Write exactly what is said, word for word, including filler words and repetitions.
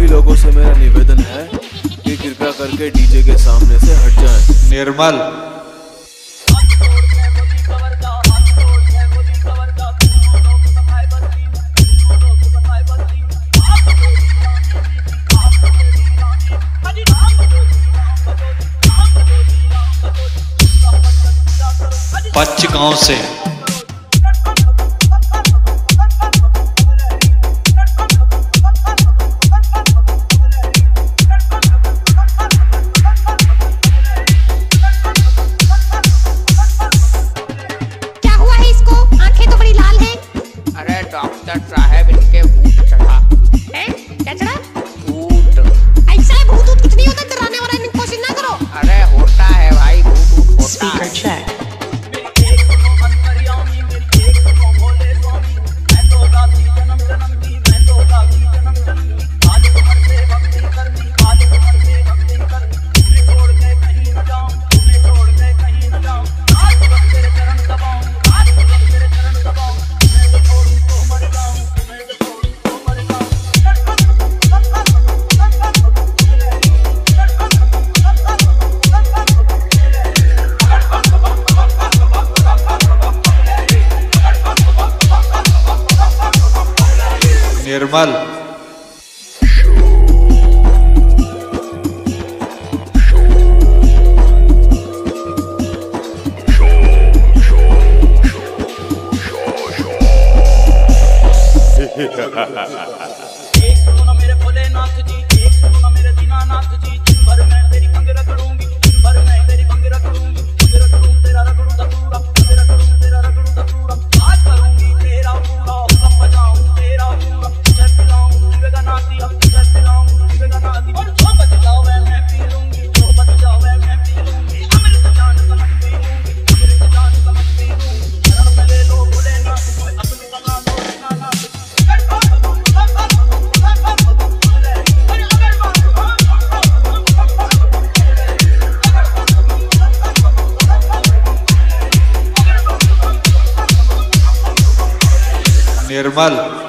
सभी लोगों से मेरा निवेदन है कि कृपया करके डीजे के सामने से हट जाएं। निर्मल पच्च गांव से डॉक्टर साहब इनके भूत चढ़ा है। क्या चढ़ा? भूत। ऐसा है भूत भूत कुछ नहीं होता, डराने वाला इनको कोशिश ना करो। अरे होता है भाई, भूत भूत होता है। निर्मल एक सुनो ना मेरे भोलेनाथ जी, एक सुनो ना मेरे दीनानाथ जी। दिन भर मैं तेरी भंग रगड़ूंगी, दिन भर मैं तेरी भंग रगड़ूंगी। भंग रगड़ूं तेरा रगड़ूं धतूरा, भंग रगड़ूं तेरा रगड़ूं धतूरा। आज करूंगी तेरा पूरा, हुक्म बजाऊं तेरा पूरा। जब पिलाऊं दिवेगा नाती, अब जब पिलाऊं दिवेगा नाती। और जो बच जावे मैं पी लूंगी, जो बच जावे मैं पी लूंगी। अमृत जान समझ पी लूंगी, अमृत जान समझ पी लूंगी। शरण में ले लो भोलेनाथ, कोई अपनी बना दो दीनानाथ। निर्मल